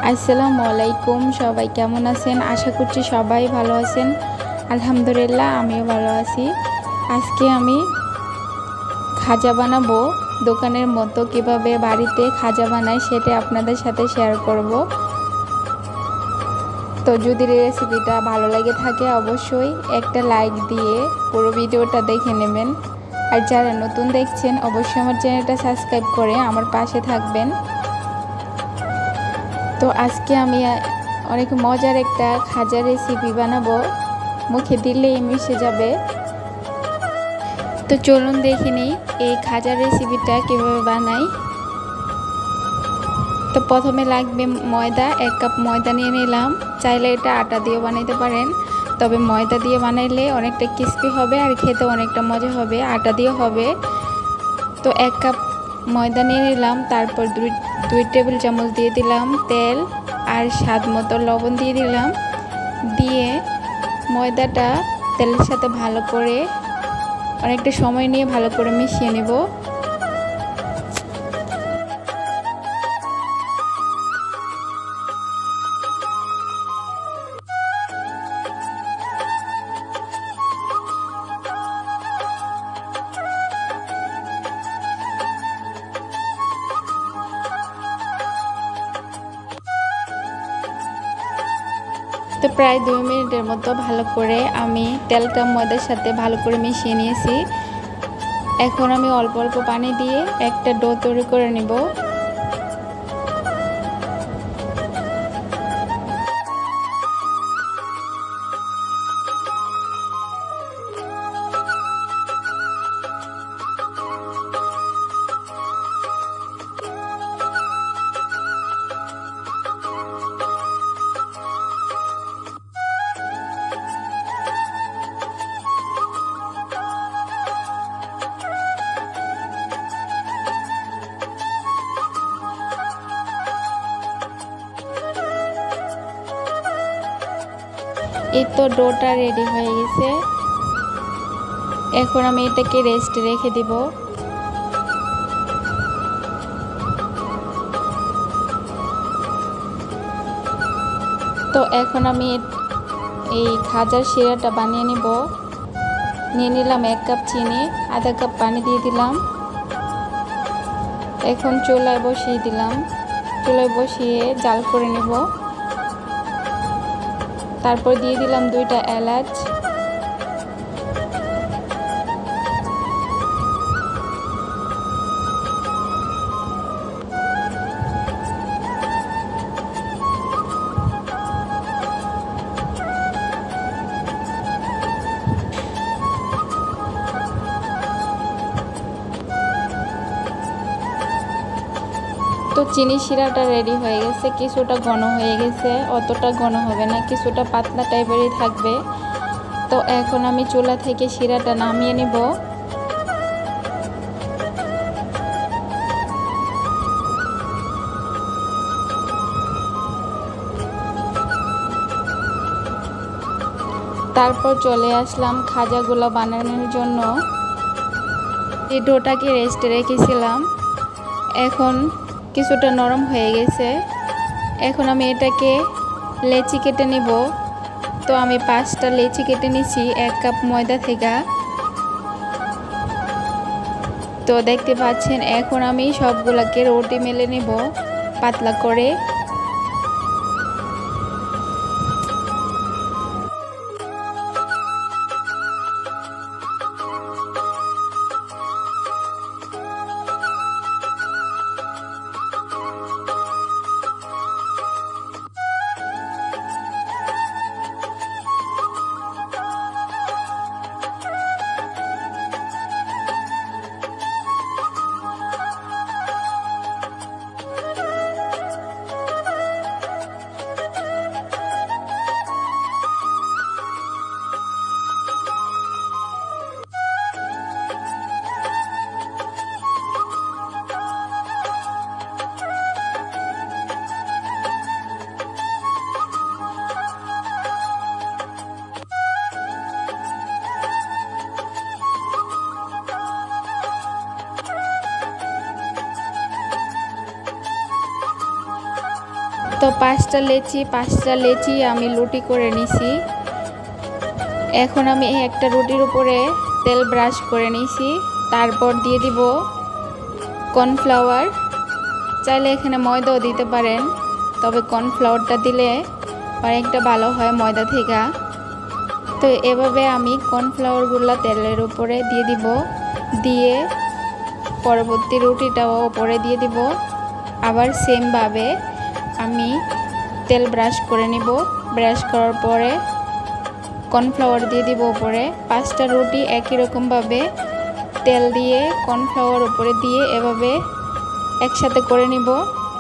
আসসালামু আলাইকুম। সবাই কেমন আছেন? আশা করছি সবাই ভালো আছেন। আলহামদুলিল্লাহ আমিও ভালো আছি। আজকে আমি খাজা বানাবো দোকানের মতো। কিভাবে বাড়িতে খাজা বানাই সেটা আপনাদের সাথে শেয়ার করব। তো যদি রেসিপিটা ভালো লাগে থাকে অবশ্যই একটা লাইক দিয়ে পুরো ভিডিওটা দেখে নেবেন। আর যারা নতুন দেখছেন অবশ্যই আমার চ্যানেলটা সাবস্ক্রাইব করে আমার পাশে থাকবেন। তো আজকে আমি অনেক মজার একটা খাজা রেসিপি বানাবো, মুখে দিলেই মিশে যাবে। তো চলুন দেখে নিই এই খাজা রেসিপিটা কীভাবে বানাই। তো প্রথমে লাগবে ময়দা। 1 কাপ ময়দা নিয়ে নিলাম। চাইলে এটা আটা দিয়ে বানাইতে পারেন, তবে ময়দা দিয়ে বানাইলে অনেকটা ক্রিস্পি হবে আর খেতে অনেকটা মজা হবে। আটা দিয়ে হবে। তো 1 কাপ ময়দা নিয়ে নিলাম। তারপর 2 টেবিল চামচ দিয়ে দিলাম তেল, আর স্বাদ মতো লবণ দিয়ে দিলাম। দিয়ে ময়দাটা তেলের সাথে ভালো করে অনেকটা সময় নিয়ে ভালো করে মিশিয়ে নেব। তো প্রায় 2 মিনিটের মতো ভালো করে আমি তেলটা ময়দার সাথে ভালো করে মিশিয়ে নিয়েছি। এখন আমি অল্প অল্প পানি দিয়ে একটা ডো তৈরি করে নেব। এই তো ডোটা রেডি হয়ে গেছে। এখন আমি এটাকে রেস্টে রেখে দিব। তো এখন আমি এই খাজার শিরাটা বানিয়ে নিব। নিয়ে নিলাম 1 কাপ চিনি, আধা কাপ পানি দিয়ে দিলাম। এখন চুলায় বসিয়ে দিলাম। চুলায় বসিয়ে জাল করে নেব। তারপর দিয়ে দিলাম 2টা এলাচ। তো চিনি শিরাটা রেডি হয়ে গেছে। কিছুটা ঘন হয়ে গেছে, অতটা ঘন হবে না, কিছুটা পাতলা টাইপেরই থাকবে। তো এখন আমি চুলা থেকে শিরাটা নামিয়ে নিব। তারপর চলে আসলাম খাজাগুলো বানানোর জন্য। এই ডোটাকে রেস্টে রেখেছিলাম, এখন কিছুটা নরম হয়ে গেছে। এখন আমি এটাকে লেচি কেটে নিব। তো আমি 5টা লেচি কেটে নিছি 1 কাপ ময়দা থেকে। তো দেখতে পাচ্ছেন এখন আমি সবগুলাকে রুটি মেলে নিব পাতলা করে। তো পাঁচটা লেচি আমি লুটি করে নিছি। এখন আমি একটা রুটির উপরে তেল ব্রাশ করে নিছি। তারপর দিয়ে দিব কর্নফ্লাওয়ার। চাইলে এখানে ময়দাও দিতে পারেন, তবে কর্নফ্লাওয়ারটা দিলে অনেকটা ভালো হয় ময়দা থেকে। তো এভাবে আমি কর্নফ্লাওয়ারগুলো তেলের উপরে দিয়ে দিব, দিয়ে পরবর্তী রুটিটাও উপরে দিয়ে দিব। আবার সেমভাবে আমি তেল ব্রাশ করে নিব। ব্রাশ করার পরে কর্নফ্লাওয়ার দিয়ে দিব উপরে। 5টা রুটি একই রকমভাবে তেল দিয়ে কর্নফ্লাওয়ার উপরে দিয়ে এভাবে একসাথে করে নিব।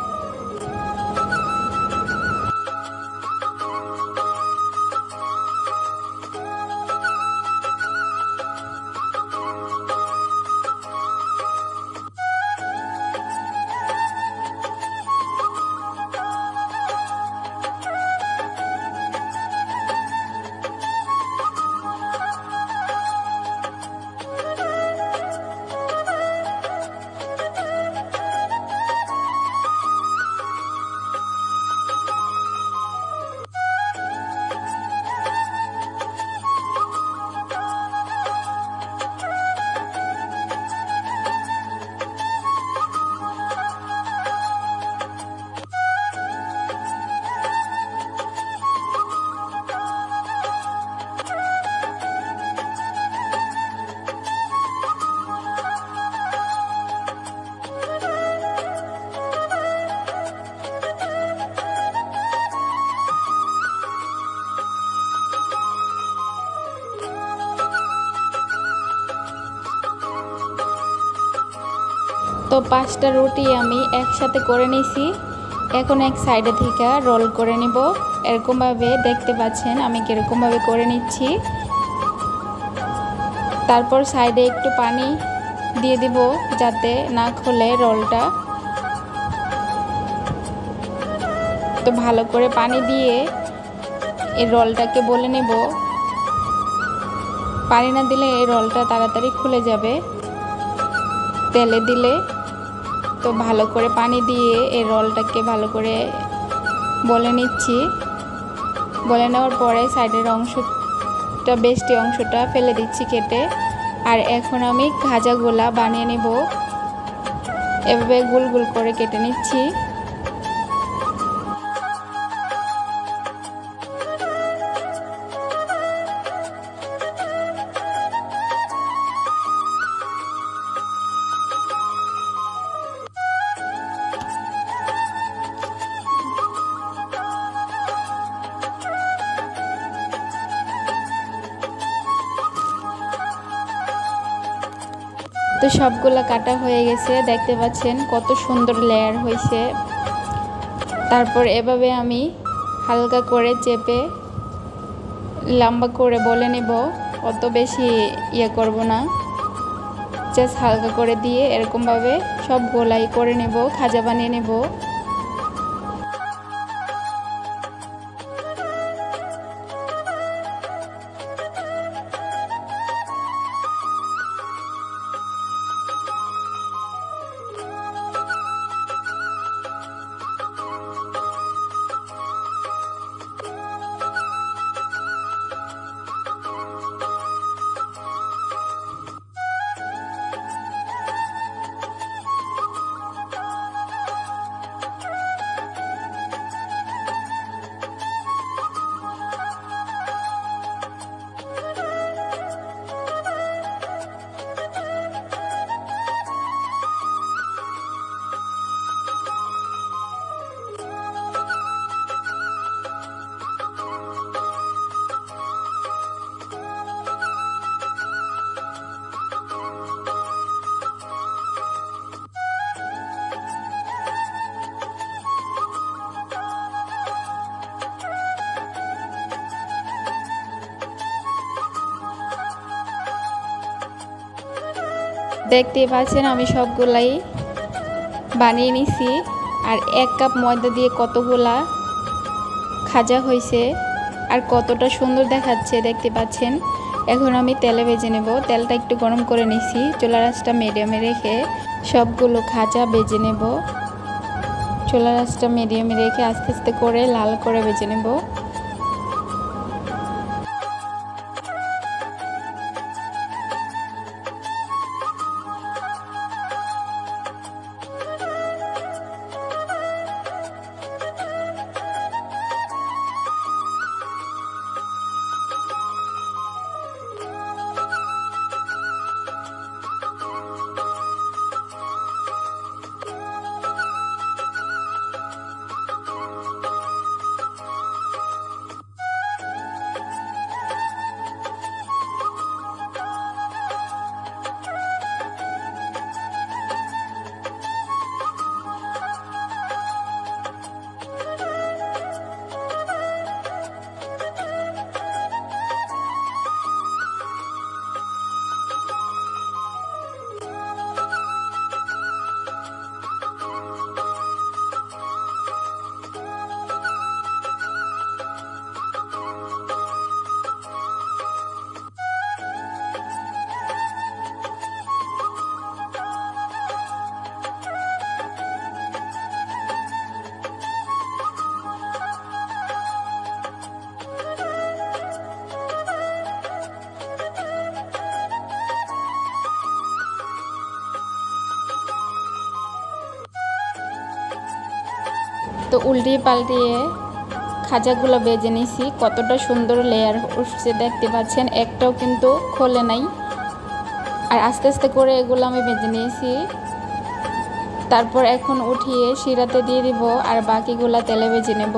তো 5টা রুটি আমি একসাথে করে নিছি। এখন এক সাইডে থেকে রোল করে নিব। এরকমভাবে দেখতে পাচ্ছেন আমি কীরকমভাবে করে নিচ্ছি। তারপর সাইডে একটু পানি দিয়ে দিব যাতে না খোলে রোলটা। তো ভালো করে পানি দিয়ে এই রোলটাকে বলে নেব। পানি না দিলে এই রোলটা তাড়াতাড়ি খুলে যাবে তেলে দিলে। তো ভালো করে পানি দিয়ে এই রোলটাকে ভালো করে বলে নিচ্ছি। বলে নেওয়ার পরে সাইডের অংশটা বেস্টি অংশটা ফেলে দিচ্ছি কেটে। আর এখন আমি খাজাগুলা বানিয়ে নেব। এভাবে গোল গোল করে কেটে নিচ্ছি। তো সবগুলা কাটা হয়ে গেছে, দেখতে পাচ্ছেন কত সুন্দর লেয়ার হয়েছে। তারপর এভাবে আমি হালকা করে চেপে লম্বা করে বলে নেব। অত বেশি ইয়ে করব না, জাস্ট হালকা করে দিয়ে এরকমভাবে সব গোলাই করে নেব, খাজা বানিয়ে নেব। দেখতে পাচ্ছেন আমি সবগুলাই বানিয়ে নিছি। আর 1 কাপ ময়দা দিয়ে কতগুলা খাজা হয়েছে আর কতটা সুন্দর দেখাচ্ছে দেখতে পাচ্ছেন। এখন আমি তেলে ভেজে নেব। তেলটা একটু গরম করে নিছি, চুলার আঁচটা মিডিয়ামে রেখে সবগুলো খাজা ভেজে নেব। চুলার আঁচটা মিডিয়ামে রেখে আস্তে আস্তে করে লাল করে ভেজে নেব। তো উল্টিয়ে পাল্টিয়ে খাজাগুলো বেজে নিছি। কতটা সুন্দর লেয়ার উঠছে দেখতে পাচ্ছেন, একটাও কিন্তু খোলে নাই। আর আস্তে আস্তে করে এগুলো আমি বেজে নিয়েছি। তারপর এখন উঠিয়ে শিরাতে দিয়ে দিব আর বাকিগুলা তেলে ভেজে নেব।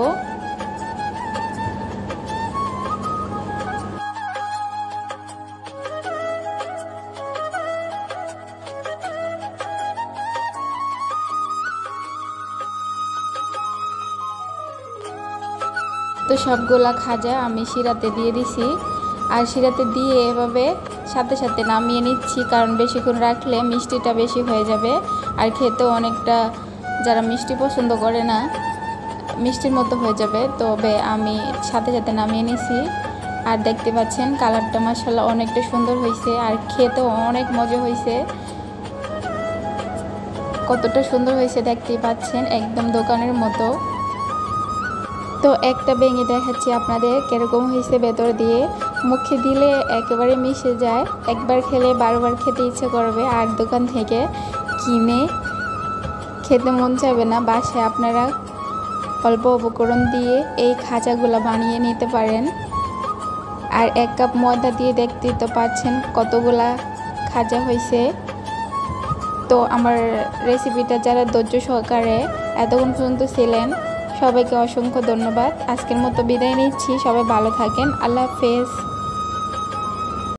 তো সবগুলা খাজা আমি শিরাতে দিয়ে দিছি। আর শিরাতে দিয়ে এভাবে সাথে সাথে নামিয়ে নিচ্ছি, কারণ বেশিক্ষণ রাখলে মিষ্টিটা বেশি হয়ে যাবে আর খেতেও অনেকটা যারা মিষ্টি পছন্দ করে না মিষ্টির মতো হয়ে যাবে। তবে আমি সাথে সাথে নামিয়ে নিছি। আর দেখতে পাচ্ছেন কালারটা মাশাআল্লাহ অনেকটা সুন্দর হয়েছে আর খেতেও অনেক মজা হয়েছে। কতটা সুন্দর হয়েছে দেখতেই পাচ্ছেন, একদম দোকানের মতো। তো একটা ভেঙে দেখাচ্ছি আপনাদের কীরকম হয়েছে ভেতর দিয়ে। মুখে দিলে একেবারে মিশে যায়, একবার খেলে বারবার খেতে ইচ্ছে করবে আর দোকান থেকে কিনে খেতে মন চাইবে না। বাসায় আপনারা অল্প উপকরণ দিয়ে এই খাজাগুলো বানিয়ে নিতে পারেন। আর 1 কাপ ময়দা দিয়ে দেখতেই তো পাচ্ছেন কতগুলা খাজা হয়েছে। তো আমার রেসিপিটা যারা ধৈর্য সহকারে এতক্ষণ পর্যন্ত ছিলেন সবাইকে অসংখ্য ধন্যবাদ। আজকের মতো বিদায় নিচ্ছি, সবাই ভালো থাকেন, আল্লাহ হাফেজ।